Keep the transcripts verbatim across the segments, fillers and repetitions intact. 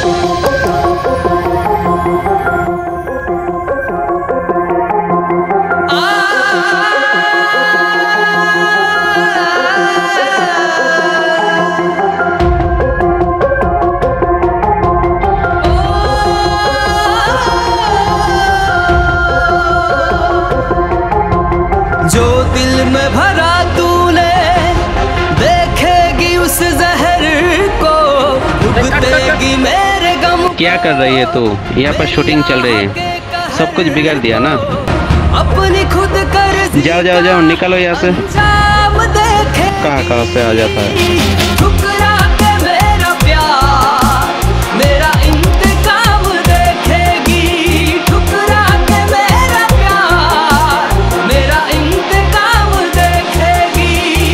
जो दिल में भरा तूने देखेगी उस जहर को, भुगतेगी मेरे गम। क्या कर रही है तू? यहाँ पर शूटिंग चल रही है, सब कुछ बिगाड़ दिया ना। अपनी खुद कर जाओ जाओ जाओ, निकलो यहाँ से। कहाँ कहाँ से आ जाता है। ठुकरा के मेरा प्यार, मेरा इंतकाम देखेगी। ठुकरा के मेरा प्यार, मेरा इंतकाम देखेगी।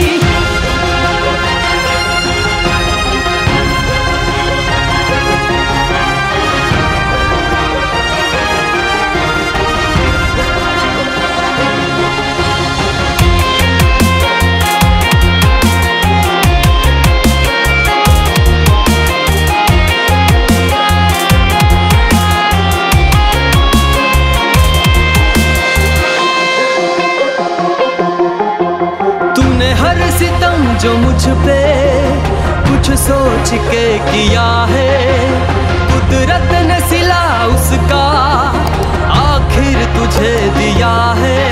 हर सितम जो मुझ पे कुछ सोच के किया है, कुदरत ने सिला उसका आखिर तुझे दिया है।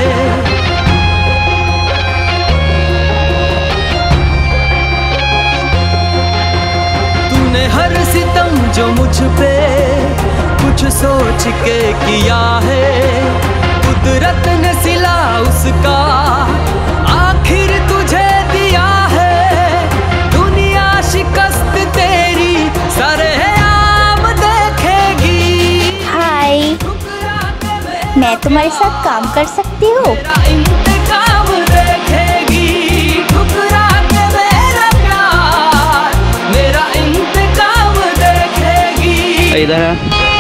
तूने हर सितम जो मुझ पे कुछ सोच के किया है, कुदरत ने सिला उसका आखिर तुझे दिया है। दुनिया शिकस्त तेरी सरेआम देखेगी। हाय, मैं तुम्हारे साथ काम कर सकती हूँ? इंतकाम देखेगी। ठुकरा के मेरा प्यार, मेरा इंतकाम देखेगी। इधर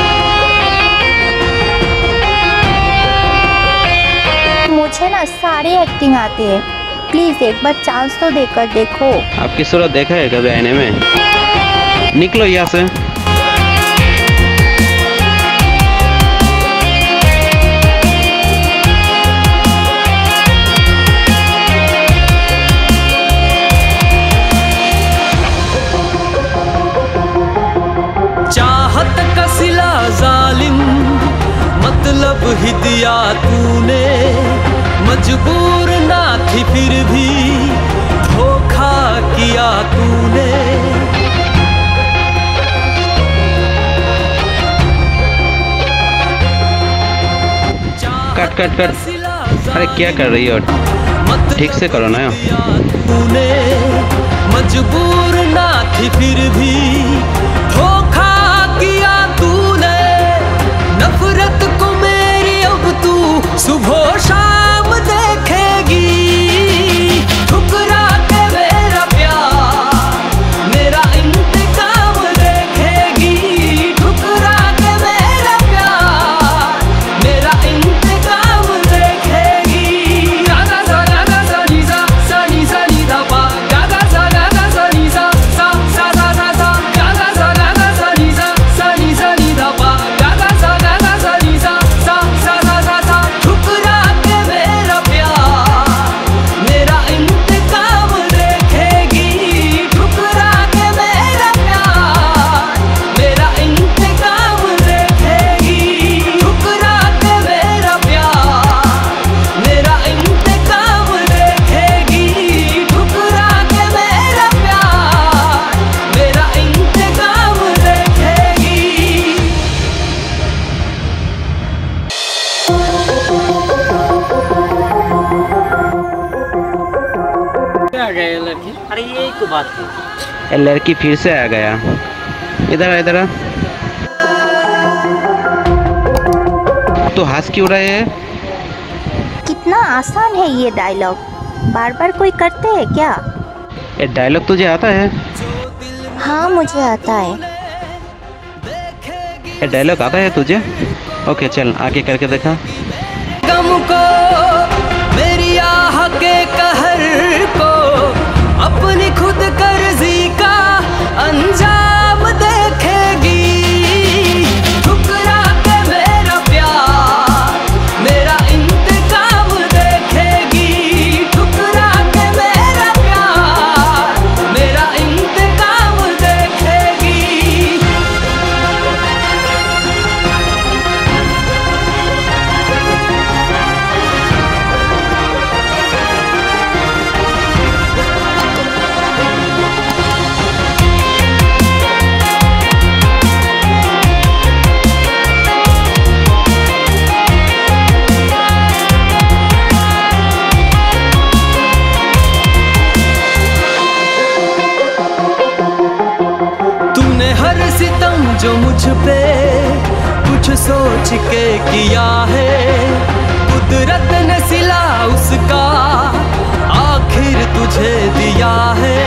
मुझे ना सारी एक्टिंग आती है, प्लीज एक बार चांस तो देकर देखो। आपकी सूरत देखा है कभी आईने में? निकलो यहाँ से। चाहत का सिला जालिम मतलब ही दिया तूने, मजबूर ना थी फिर भी धोखा किया तूने। कट कट कट, अरे क्या कर रही हो? ठीक से करो ना। तूने मजबूर ना थी फिर भी धोखा किया तूने। नफरत को मेरी अब तू सुबह शाम देखेगी। ठुकरा के मेरा प्यार, मेरा इंतकाम देखेगी। ठुकरा के मेरा प्यार, मेरा इंतकाम देखेगी। गागा सा गागा सा नी सा सा नी सा नी धा पा। गागा सा गागा सा नी सा सा सा सा सा सा। गागा सा गागा सा नी सा सा नी सा नी धा पा। गागा सा गागा सा नी सा सा सा सा सा सा। ठुकरा के मेरा प्यार, मेरा इंतकाम देखेगी। ठुकरा के मेरा प्यार, मेरा इंतकाम देखेगी। ठुकरा के मेरा प्यार, मेरा इंतकाम देखेगी। ठुकरा के मेरा प्यार, मेरा इंतकाम देखेगी। आ गए लड़की। अरे यही तो बात है। ये लड़की फिर से आ गया। इधर आ, इधर आ। तो हंस क्यों रहे हैं? कितना आसान है ये डायलॉग, बार बार कोई करते हैं क्या? ये डायलॉग तुझे आता है? हाँ मुझे आता है। ये डायलॉग आता है तुझे? ओके चल आगे करके देखा। गम को मेरी आह के कहर को अपनी खुद कर्जी का अंजाम देखेगी। जो मुझ पे कुछ सोच के किया है, कुदरत ने सिला उसका आखिर तुझे दिया है।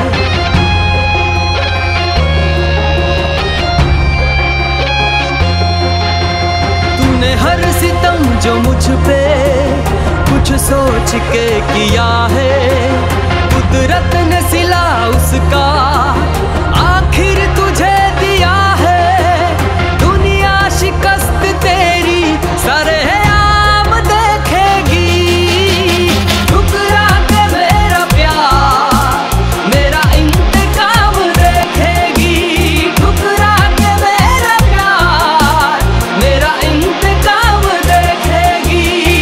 तूने हर सितम जो मुझ पे कुछ सोच के किया है, कुदरत ने सिला उसका आखिर तुझे दिया है। दुनिया शिकस्त तेरी सरेआम देखेगी, ठुकरा के मेरा प्यार मेरा इंतकाम देखेगी, ठुकरा के मेरा प्यार मेरा इंतकाम देखेगी।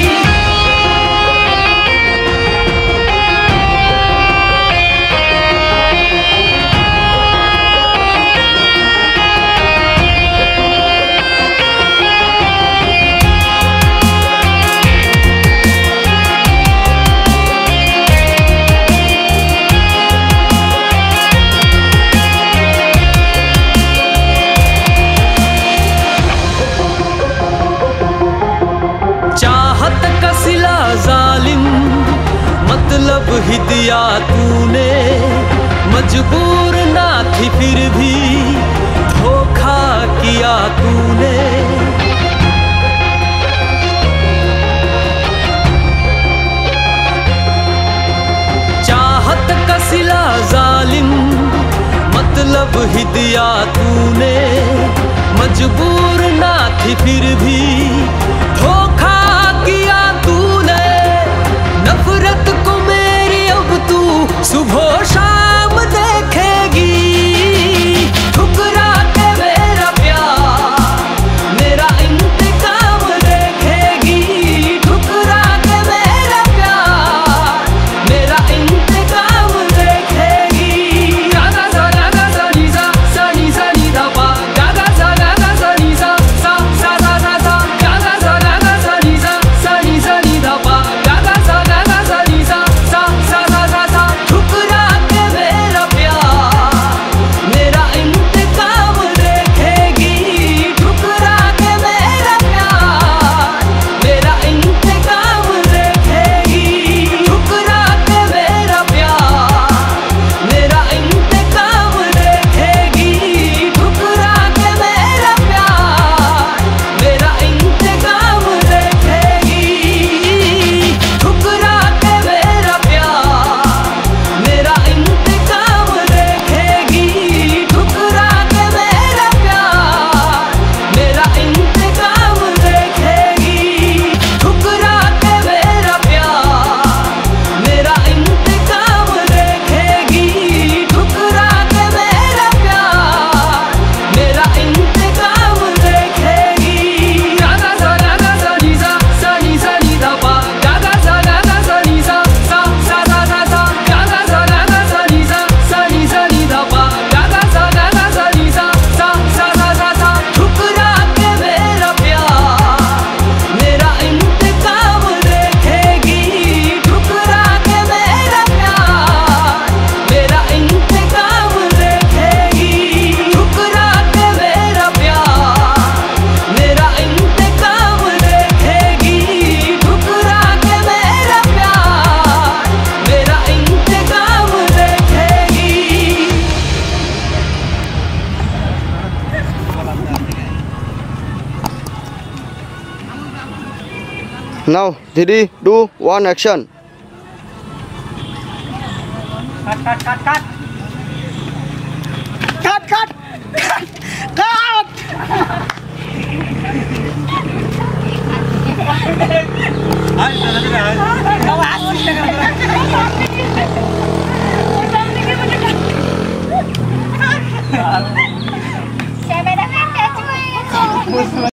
चाहत का सिला जालिम मतलब ही दिया तूने, मजबूर ना थी फिर भी धोखा किया तूने। चाहत का सिला जालिम मतलब ही दिया तूने, मजबूर ना थी फिर भी धोखा किया तूने। नफरत को मेरी अब तू सुबह शाम देखेगी, ठुकरा के मेरा प्यार मेरा इंतकाम देखेगी, ठुकरा के मेरा प्यार मेरा इंतकाम देखेगी। गागा सा गागा सा नी सा सा नी सा नी धा पा, गागा सा गागा सा नी सा सा सा सा सा सा, गागा सा गागा सा नी सा सा नी सा नी धा पा, गागा सा गागा सा नी सा सा सा सा सा सा। ठुकरा के मेरा प्यार मेरा इंतकाम देखेगी, ठुकरा के मेरा प्यार मेरा इंतकाम देखेगी, ठुकरा के मेरा प्यार मेरा इंतकाम देखेगी, ठुकरा के मेरा प्यार मेरा इंतकाम देखेगी, ठुकरा के मेरा प्यार मेरा इंतकाम देखेगी, ठुकरा के मेरा प्यार मेरा इंतकाम देखेगी, ठुकरा के मेरा प्यार मेरा इंतकाम देखेगी, ठुकरा के मेरा प्यार मेरा इंतकाम देखेगी। गागा सा गागा सा नी सा सा नी सा नी धा पा, गागा सा गागा सा नी सा सा सा सा सा सा, गागा सा गागा सा नी सा सा नी सा नी धा पा, गागा सा गागा सा नी सा सा सा सा सा सा। ठुकरा के मेरा प्यार मेरा इंतकाम देखेगी, ठुकरा के मेरा प्यार मेरा इंतकाम देखेगी, ठुकरा के मेरा प्यार मेरा इंतकाम देखेगी, ठुकरा के मेरा प्यार मेरा इंतकाम देखेगी। Now, three, two, one, action. Cut, cut, cut, cut. Cut, cut. Cut. Camera man touch में